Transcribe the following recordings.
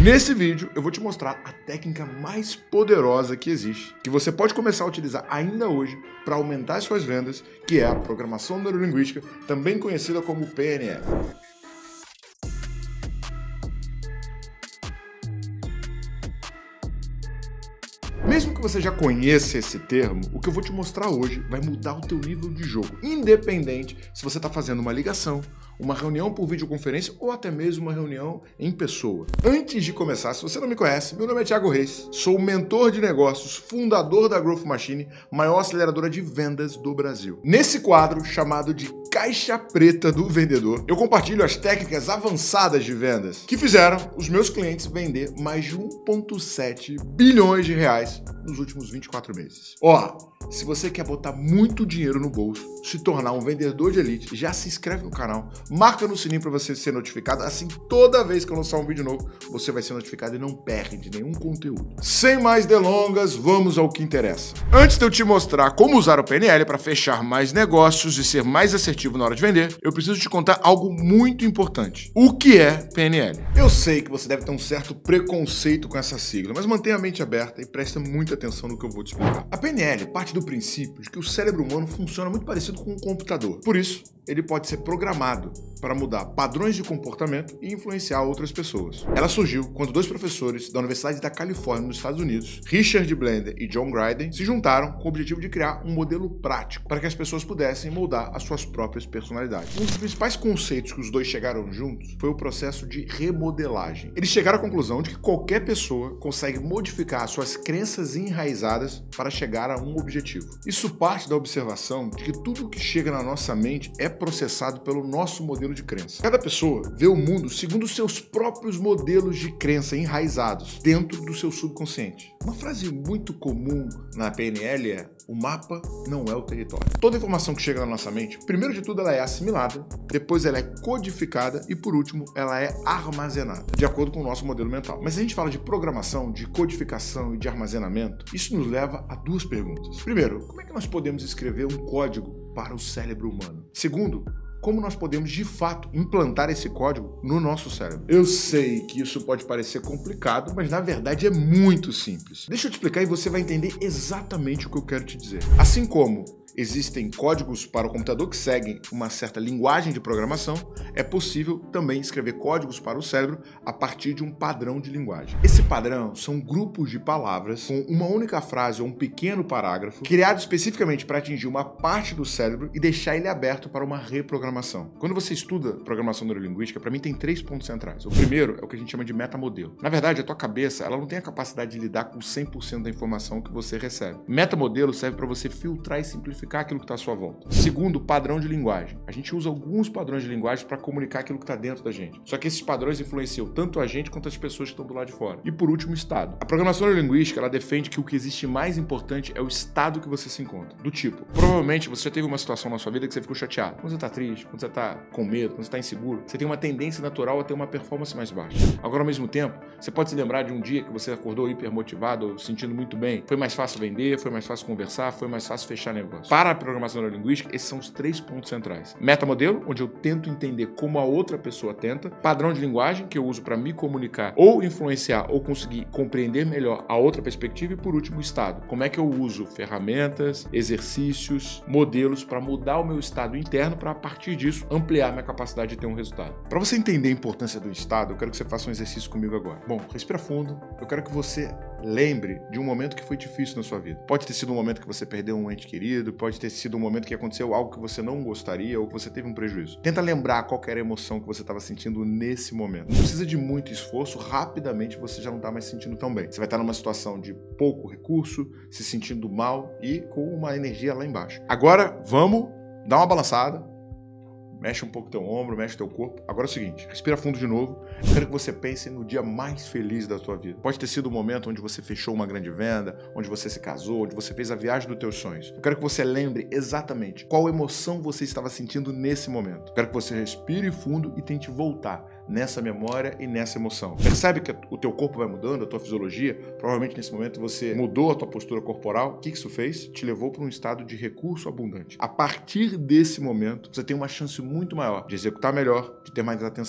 Nesse vídeo eu vou te mostrar a técnica mais poderosa que existe, que você pode começar a utilizar ainda hoje para aumentar as suas vendas, que é a programação neurolinguística, também conhecida como PNL. Mesmo que você já conheça esse termo, o que eu vou te mostrar hoje vai mudar o teu nível de jogo, independente se você está fazendo uma ligação, uma reunião por videoconferência ou até mesmo uma reunião em pessoa. Antes de começar, se você não me conhece, meu nome é Thiago Reis, sou mentor de negócios, fundador da Growth Machine, maior aceleradora de vendas do Brasil. Nesse quadro, chamado de Caixa Preta do Vendedor, eu compartilho as técnicas avançadas de vendas que fizeram os meus clientes vender mais de 1,7 bilhões de reais nos últimos 24 meses. Se você quer botar muito dinheiro no bolso, se tornar um vendedor de elite, já se inscreve no canal, marca no sininho para você ser notificado, assim toda vez que eu lançar um vídeo novo, você vai ser notificado e não perde nenhum conteúdo. Sem mais delongas, vamos ao que interessa. Antes de eu te mostrar como usar o PNL para fechar mais negócios e ser mais assertivo na hora de vender, eu preciso te contar algo muito importante. O que é PNL? Eu sei que você deve ter um certo preconceito com essa sigla, mas mantenha a mente aberta e presta muita atenção no que eu vou te explicar. A PNL parte do princípio de que o cérebro humano funciona muito parecido com um computador. Por isso, ele pode ser programado para mudar padrões de comportamento e influenciar outras pessoas. Ela surgiu quando dois professores da Universidade da Califórnia, nos Estados Unidos, Richard Blender e John Gryden, se juntaram com o objetivo de criar um modelo prático para que as pessoas pudessem moldar as suas próprias personalidades. Um dos principais conceitos que os dois chegaram juntos foi o processo de remodelagem. Eles chegaram à conclusão de que qualquer pessoa consegue modificar as suas crenças enraizadas para chegar a um objetivo. Isso parte da observação de que tudo que chega na nossa mente é processado pelo nosso modelo de crença. Cada pessoa vê o mundo segundo os seus próprios modelos de crença enraizados dentro do seu subconsciente. Uma frase muito comum na PNL é: o mapa não é o território. Toda informação que chega na nossa mente, primeiro de tudo ela é assimilada, depois ela é codificada e por último ela é armazenada, de acordo com o nosso modelo mental. Mas se a gente fala de programação, de codificação e de armazenamento, isso nos leva a duas perguntas. Primeiro, como é que nós podemos escrever um código para o cérebro humano? Segundo, como nós podemos, de fato, implantar esse código no nosso cérebro? Eu sei que isso pode parecer complicado, mas na verdade é muito simples. Deixa eu te explicar e você vai entender exatamente o que eu quero te dizer. Assim como existem códigos para o computador que seguem uma certa linguagem de programação, é possível também escrever códigos para o cérebro a partir de um padrão de linguagem. Esse padrão são grupos de palavras com uma única frase ou um pequeno parágrafo, criado especificamente para atingir uma parte do cérebro e deixar ele aberto para uma reprogramação. Quando você estuda programação neurolinguística, para mim tem 3 pontos centrais. O primeiro é o que a gente chama de metamodelo. Na verdade, a tua cabeça ela não tem a capacidade de lidar com 100% da informação que você recebe. Metamodelo serve para você filtrar e simplificar aquilo que está à sua volta. Segundo, padrão de linguagem. A gente usa alguns padrões de linguagem para comunicar aquilo que está dentro da gente. Só que esses padrões influenciam tanto a gente quanto as pessoas que estão do lado de fora. E por último, o estado. A programação neurolinguística, ela defende que o que existe mais importante é o estado que você se encontra. Do tipo, provavelmente você já teve uma situação na sua vida que você ficou chateado. Quando você está triste, quando você está com medo, quando você está inseguro, você tem uma tendência natural a ter uma performance mais baixa. Agora, ao mesmo tempo, você pode se lembrar de um dia que você acordou hipermotivado ou sentindo muito bem. Foi mais fácil vender, foi mais fácil conversar, foi mais fácil fechar negócio. Para a programação neurolinguística, esses são os 3 pontos centrais. Metamodelo, onde eu tento entender como a outra pessoa tenta. Padrão de linguagem, que eu uso para me comunicar ou influenciar ou conseguir compreender melhor a outra perspectiva. E por último, o estado. Como é que eu uso ferramentas, exercícios, modelos para mudar o meu estado interno para, a partir disso, ampliar minha capacidade de ter um resultado. Para você entender a importância do estado, eu quero que você faça um exercício comigo agora. Bom, respira fundo. Eu quero que você lembre de um momento que foi difícil na sua vida. Pode ter sido um momento que você perdeu um ente querido, pode ter sido um momento que aconteceu algo que você não gostaria ou que você teve um prejuízo. Tenta lembrar qual era a emoção que você estava sentindo nesse momento. Não precisa de muito esforço, rapidamente você já não está mais sentindo tão bem. Você vai estar numa situação de pouco recurso, se sentindo mal e com uma energia lá embaixo. Agora, vamos dar uma balançada. Mexe um pouco teu ombro, mexe teu corpo. Agora é o seguinte, respira fundo de novo. Eu quero que você pense no dia mais feliz da tua vida. Pode ter sido o momento onde você fechou uma grande venda, onde você se casou, onde você fez a viagem dos teus sonhos. Eu quero que você lembre exatamente qual emoção você estava sentindo nesse momento. Eu quero que você respire fundo e tente voltar nessa memória e nessa emoção. Percebe que o teu corpo vai mudando, a tua fisiologia? Provavelmente nesse momento você mudou a tua postura corporal. O que isso fez? Te levou para um estado de recurso abundante. A partir desse momento, você tem uma chance muito maior de executar melhor, de ter mais atenção,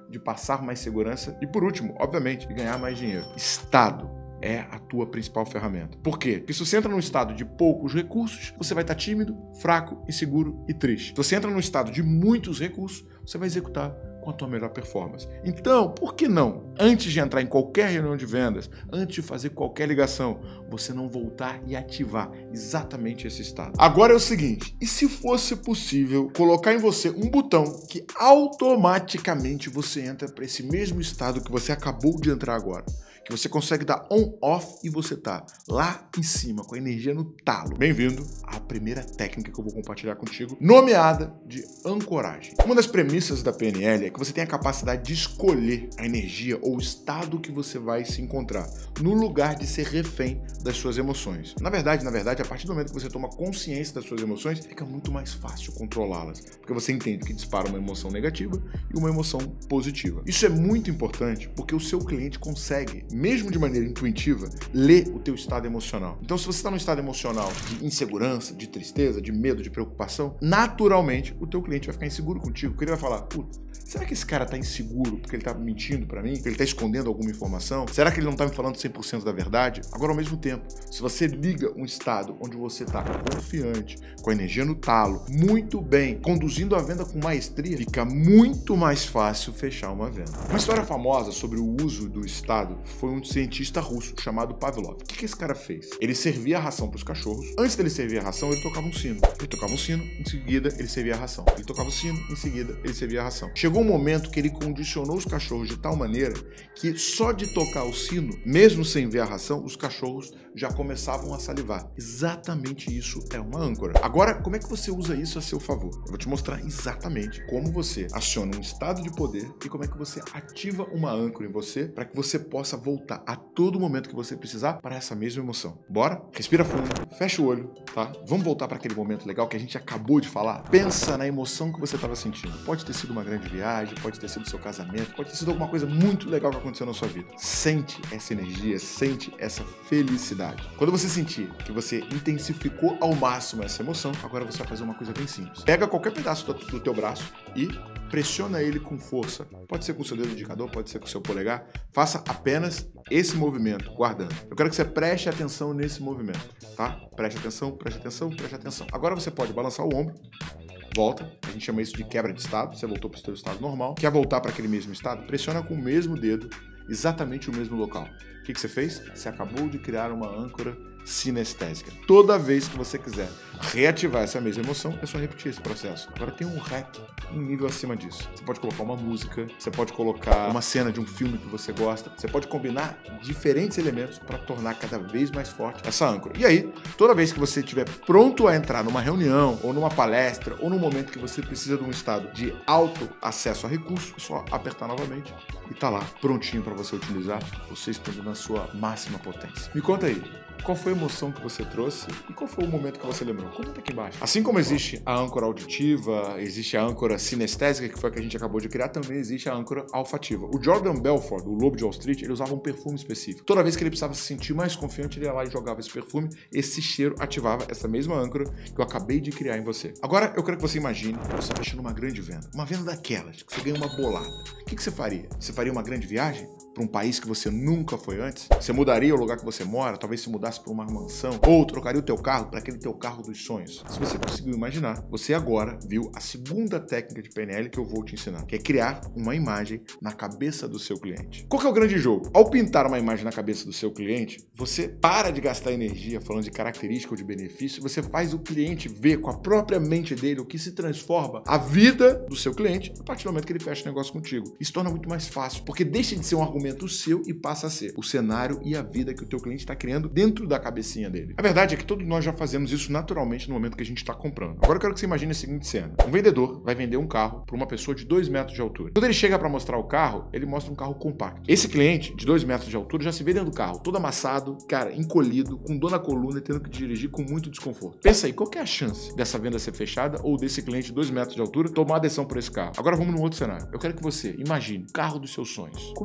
de passar mais segurança e, por último, obviamente, de ganhar mais dinheiro. Estado é a tua principal ferramenta. Por quê? Porque se você entra num estado de poucos recursos, você vai estar tímido, fraco, inseguro e triste. Se você entra num estado de muitos recursos, você vai executar com a tua melhor performance. Então, por que não, antes de entrar em qualquer reunião de vendas, antes de fazer qualquer ligação, você não voltar e ativar exatamente esse estado? Agora é o seguinte, e se fosse possível colocar em você um botão que automaticamente você entra para esse mesmo estado que você acabou de entrar agora? Que você consegue dar on-off e você tá lá em cima, com a energia no talo. Bem-vindo à primeira técnica que eu vou compartilhar contigo, nomeada de ancoragem. Uma das premissas da PNL é que você tem a capacidade de escolher a energia ou o estado que você vai se encontrar, no lugar de ser refém das suas emoções. Na verdade, a partir do momento que você toma consciência das suas emoções, fica muito mais fácil controlá-las, porque você entende que dispara uma emoção negativa e uma emoção positiva. Isso é muito importante porque o seu cliente consegue, mesmo de maneira intuitiva, ler o teu estado emocional. Então, se você está num estado emocional de insegurança, de tristeza, de medo, de preocupação, naturalmente o teu cliente vai ficar inseguro contigo, porque ele vai falar, puta, será que esse cara tá inseguro porque ele tá mentindo pra mim? Porque ele tá escondendo alguma informação? Será que ele não tá me falando 100% da verdade? Agora, ao mesmo tempo, se você liga um estado onde você tá confiante, com a energia no talo, muito bem, conduzindo a venda com maestria, fica muito mais fácil fechar uma venda. Uma história famosa sobre o uso do estado foi um cientista russo chamado Pavlov. O que esse cara fez? Ele servia a ração para os cachorros. Antes dele servir a ração, ele tocava um sino. Ele tocava um sino, em seguida ele servia a ração. Ele tocava o sino, em seguida ele servia a ração. Chegou um momento que ele condicionou os cachorros de tal maneira que só de tocar o sino, mesmo sem ver a ração, os cachorros já começavam a salivar. Exatamente isso é uma âncora. Agora, como é que você usa isso a seu favor? Eu vou te mostrar exatamente como você aciona um estado de poder e como é que você ativa uma âncora em você para que você possa voltar a todo momento que você precisar para essa mesma emoção. Bora? Respira fundo, fecha o olho, tá? Vamos voltar para aquele momento legal que a gente acabou de falar. Pensa na emoção que você estava sentindo. Pode ter sido uma grande viagem, pode ter sido seu casamento, pode ter sido alguma coisa muito legal que aconteceu na sua vida. Sente essa energia, sente essa felicidade. Quando você sentir que você intensificou ao máximo essa emoção, agora você vai fazer uma coisa bem simples. Pega qualquer pedaço do teu braço e pressiona ele com força. Pode ser com o seu dedo indicador, pode ser com o seu polegar. Faça apenas esse movimento, guardando. Eu quero que você preste atenção nesse movimento, tá? Preste atenção, preste atenção, preste atenção. Agora você pode balançar o ombro, volta, a gente chama isso de quebra de estado, você voltou para o seu estado normal. Quer voltar para aquele mesmo estado? Pressiona com o mesmo dedo, exatamente o mesmo local. O que você fez? Você acabou de criar uma âncora sinestésica. Toda vez que você quiser reativar essa mesma emoção, é só repetir esse processo. Agora tem um hack, um nível acima disso. Você pode colocar uma música, você pode colocar uma cena de um filme que você gosta, você pode combinar diferentes elementos para tornar cada vez mais forte essa âncora. E aí, toda vez que você estiver pronto a entrar numa reunião, ou numa palestra, ou num momento que você precisa de um estado de alto acesso a recursos, é só apertar novamente e tá lá, prontinho para você utilizar, você estando na sua máxima potência. Me conta aí, qual foi a emoção que você trouxe e qual foi o momento que você lembrou? Comenta aqui embaixo. Assim como existe a âncora auditiva, existe a âncora sinestésica, que foi a que a gente acabou de criar, também existe a âncora olfativa. O Jordan Belfort, do Lobo de Wall Street, ele usava um perfume específico. Toda vez que ele precisava se sentir mais confiante, ele ia lá e jogava esse perfume, esse cheiro ativava essa mesma âncora que eu acabei de criar em você. Agora, eu quero que você imagine que você está fechando uma grande venda. Uma venda daquelas, que você ganha uma bolada. O que você faria? Você faria uma grande viagem para um país que você nunca foi antes? Você mudaria o lugar que você mora? Talvez se mudasse para uma mansão? Ou trocaria o teu carro para aquele teu carro dos sonhos? Se você conseguiu imaginar, você agora viu a segunda técnica de PNL que eu vou te ensinar, que é criar uma imagem na cabeça do seu cliente. Qual que é o grande jogo? Ao pintar uma imagem na cabeça do seu cliente, você para de gastar energia falando de característica ou de benefício, você faz o cliente ver com a própria mente dele o que se transforma a vida do seu cliente a partir do momento que ele fecha o negócio contigo. Isso torna muito mais fácil, porque deixa de ser um argumento seu e passa a ser o cenário e a vida que o teu cliente está criando dentro da cabecinha dele. A verdade é que todos nós já fazemos isso naturalmente no momento que a gente está comprando. Agora eu quero que você imagine a seguinte cena. Um vendedor vai vender um carro para uma pessoa de 2 metros de altura. Quando ele chega para mostrar o carro, ele mostra um carro compacto. Esse cliente, de 2 metros de altura, já se vê dentro do carro, todo amassado, cara, encolhido, com dor na coluna e tendo que dirigir com muito desconforto. Pensa aí, qual que é a chance dessa venda ser fechada ou desse cliente de 2 metros de altura tomar adesão por esse carro? Agora vamos num outro cenário. Eu quero que você imagine o carro dos seus sonhos. Como é que é o carro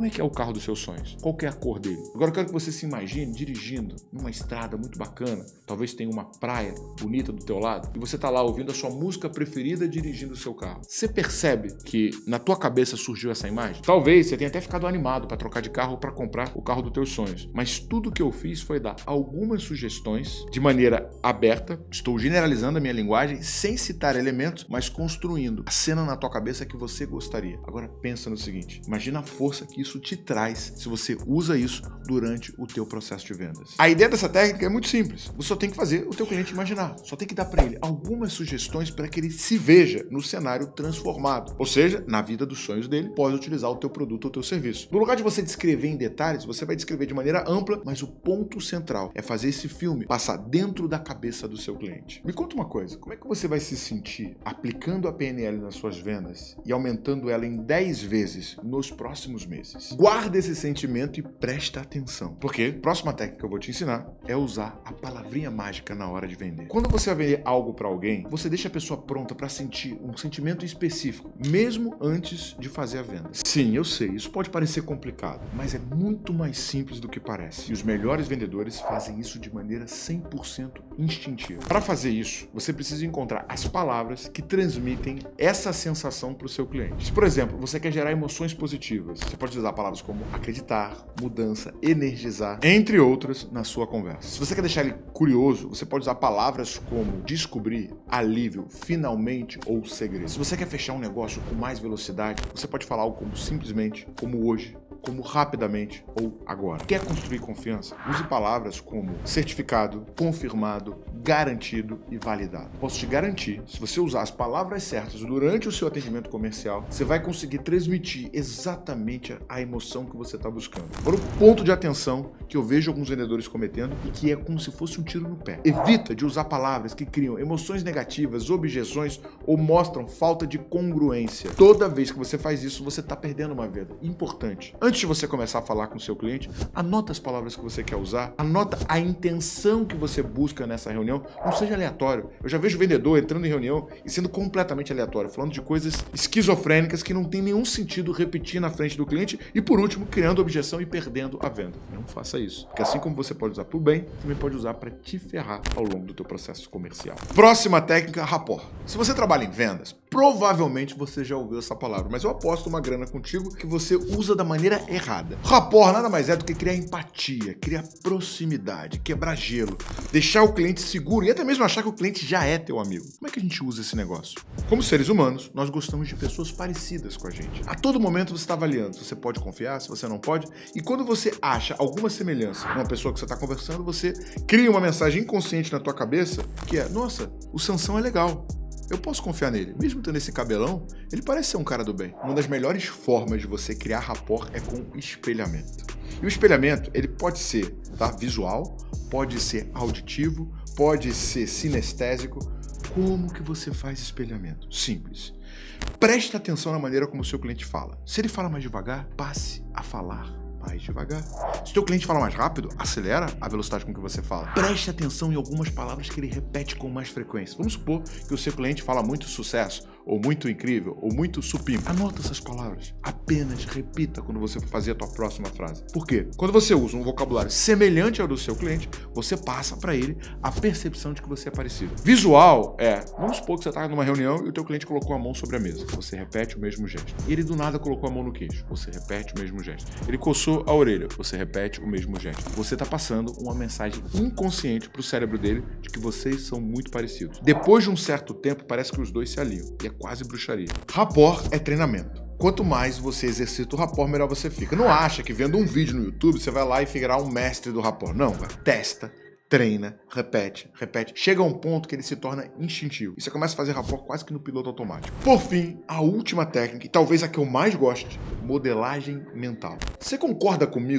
carro dos seus sonhos? Qual que é a cor dele? Agora eu quero que você se imagine dirigindo numa estrada muito bacana, talvez tenha uma praia bonita do teu lado, e você tá lá ouvindo a sua música preferida dirigindo o seu carro. Você percebe que na tua cabeça surgiu essa imagem? Talvez você tenha até ficado animado para trocar de carro ou para comprar o carro dos teus sonhos, mas tudo que eu fiz foi dar algumas sugestões de maneira aberta, estou generalizando a minha linguagem, sem citar elementos, mas construindo a cena na tua cabeça que você gostaria. Agora pensa no seguinte, imagina a força que isso te traz se você usa isso durante o teu processo de vendas. A ideia dessa técnica é muito simples, você só tem que fazer o teu cliente imaginar, só tem que dar para ele algumas sugestões para que ele se veja no cenário transformado, ou seja, na vida dos sonhos dele, pode utilizar o teu produto ou o teu serviço. No lugar de você descrever em detalhes, você vai descrever de maneira ampla, mas o ponto central é fazer esse filme passar dentro da cabeça do seu cliente. Me conta uma coisa, como é que você vai se sentir aplicando a PNL nas suas vendas e aumentando ela em 10 vezes nos próximos meses? Guarda esse sentimento e presta atenção, porque a próxima técnica que eu vou te ensinar é usar a palavrinha mágica na hora de vender. Quando você vai vender algo para alguém, você deixa a pessoa pronta para sentir um sentimento específico, mesmo antes de fazer a venda. Sim, eu sei, isso pode parecer complicado, mas é muito mais simples do que parece. E os melhores vendedores fazem isso de maneira 100% instintiva. Para fazer isso, você precisa encontrar as palavras que transmitem essa sensação para o seu cliente. Se, por exemplo, você quer gerar emoções positivas, você pode usar palavras como acreditar, mudança, energizar, entre outras, na sua conversa. Se você quer deixar ele curioso, você pode usar palavras como descobrir, alívio, finalmente ou segredo. Se você quer fechar um negócio com mais velocidade, você pode falar algo como simplesmente, como hoje, como rapidamente ou agora. Quer construir confiança? Use palavras como certificado, confirmado, garantido e validado. Posso te garantir, se você usar as palavras certas durante o seu atendimento comercial, você vai conseguir transmitir exatamente a emoção que você está buscando. Agora, o ponto de atenção que eu vejo alguns vendedores cometendo e que é como se fosse um tiro no pé. Evita de usar palavras que criam emoções negativas, objeções ou mostram falta de congruência. Toda vez que você faz isso, você está perdendo uma venda. Importante. Antes de você começar a falar com o seu cliente, anota as palavras que você quer usar, anota a intenção que você busca nessa reunião, não seja aleatório. Eu já vejo vendedor entrando em reunião e sendo completamente aleatório, falando de coisas esquizofrênicas que não tem nenhum sentido repetir na frente do cliente e, por último, criando objeção e perdendo a venda. Não faça isso, porque assim como você pode usar para o bem, também pode usar para te ferrar ao longo do teu processo comercial. Próxima técnica, rapport. Se você trabalha em vendas, provavelmente você já ouviu essa palavra, mas eu aposto uma grana contigo que você usa da maneira errada. Rapport nada mais é do que criar empatia, criar proximidade, quebrar gelo, deixar o cliente seguro e até mesmo achar que o cliente já é teu amigo. Como é que a gente usa esse negócio? Como seres humanos, nós gostamos de pessoas parecidas com a gente. A todo momento você está avaliando se você pode confiar, se você não pode, e quando você acha alguma semelhança com uma pessoa que você está conversando, você cria uma mensagem inconsciente na tua cabeça que é, nossa, o Sansão é legal. Eu posso confiar nele. Mesmo tendo esse cabelão, ele parece ser um cara do bem. Uma das melhores formas de você criar rapport é com espelhamento. E o espelhamento, ele pode ser visual, pode ser auditivo, pode ser sinestésico. Como que você faz espelhamento? Simples. Preste atenção na maneira como o seu cliente fala. Se ele fala mais devagar, passe a falar mais devagar. Se o teu cliente fala mais rápido, acelera a velocidade com que você fala. Preste atenção em algumas palavras que ele repete com mais frequência. Vamos supor que o seu cliente fala muito sucesso, ou muito incrível, ou muito supimpa. Anota essas palavras. Apenas repita quando você for fazer a tua próxima frase. Por quê? Quando você usa um vocabulário semelhante ao do seu cliente, você passa para ele a percepção de que você é parecido. Visual vamos supor que você está numa reunião e o teu cliente colocou a mão sobre a mesa. Você repete o mesmo gesto. E ele do nada colocou a mão no queixo. Você repete o mesmo gesto. Ele coçou a orelha. Você repete o mesmo gesto. Você está passando uma mensagem inconsciente para o cérebro dele de que vocês são muito parecidos. Depois de um certo tempo, parece que os dois se alinham. E é quase bruxaria. Rapport é treinamento. Quanto mais você exercita o rapport, melhor você fica. Não acha que vendo um vídeo no YouTube, você vai lá e virar um mestre do rapport. Não, testa, treina, repete. Chega a um ponto que ele se torna instintivo. E você começa a fazer rapport quase que no piloto automático. Por fim, a última técnica, e talvez a que eu mais goste, modelagem mental. Você concorda comigo que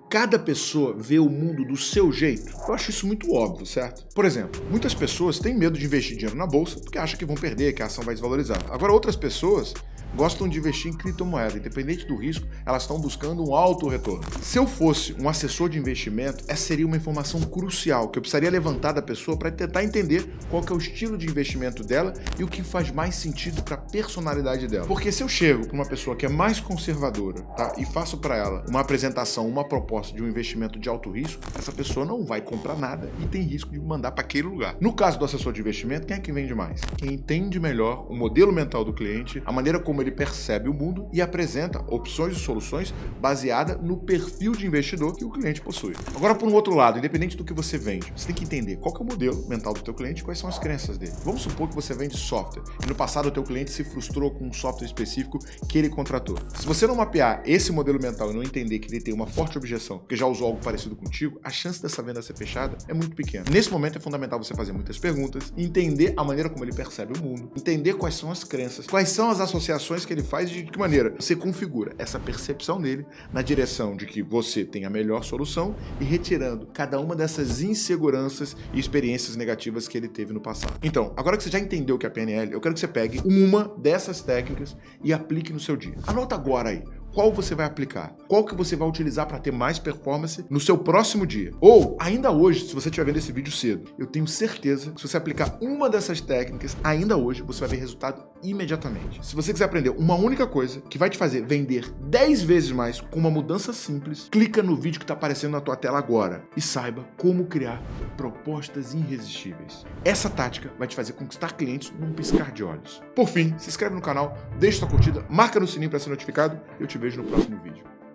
cada pessoa vê o mundo do seu jeito? Eu acho isso muito óbvio, certo? Por exemplo, muitas pessoas têm medo de investir dinheiro na bolsa porque acham que vão perder, que a ação vai desvalorizar. Agora, outras pessoas gostam de investir em criptomoeda. Independente do risco, elas estão buscando um alto retorno. Se eu fosse um assessor de investimento, essa seria uma informação crucial que eu precisaria levantar da pessoa para tentar entender qual que é o estilo de investimento dela e o que faz mais sentido para a personalidade dela. Porque se eu chego para uma pessoa que é mais conservadora, tá, e faço para ela uma apresentação, uma proposta de um investimento de alto risco, essa pessoa não vai comprar nada e tem risco de mandar para aquele lugar. No caso do assessor de investimento, quem é que vende mais? Quem entende melhor o modelo mental do cliente, a maneira como ele percebe o mundo e apresenta opções e soluções baseada no perfil de investidor que o cliente possui. Agora, por um outro lado, independente do que você vende, você tem que entender qual que é o modelo mental do teu cliente e quais são as crenças dele. Vamos supor que você vende software e no passado o teu cliente se frustrou com um software específico que ele contratou. Se você não mapear esse modelo mental e não entender que ele tem uma forte objeção porque já usou algo parecido contigo, a chance dessa venda ser fechada é muito pequena. Nesse momento é fundamental você fazer muitas perguntas, entender a maneira como ele percebe o mundo, entender quais são as crenças, quais são as associações que ele faz e de que maneira você configura essa percepção dele na direção de que você tem a melhor solução e retirando cada uma dessas inseguranças e experiências negativas que ele teve no passado. Então, agora que você já entendeu o que é a PNL, eu quero que você pegue uma dessas técnicas e aplique no seu dia. Anota agora aí. Qual você vai aplicar? Qual que você vai utilizar para ter mais performance no seu próximo dia? Ou, ainda hoje, se você estiver vendo esse vídeo cedo, eu tenho certeza que se você aplicar uma dessas técnicas, ainda hoje, você vai ver resultado imediatamente. Se você quiser aprender uma única coisa que vai te fazer vender 10 vezes mais com uma mudança simples, clica no vídeo que está aparecendo na tua tela agora e saiba como criar propostas irresistíveis. Essa tática vai te fazer conquistar clientes num piscar de olhos. Por fim, se inscreve no canal, deixa sua curtida, marca no sininho para ser notificado e eu te vejo no próximo vídeo.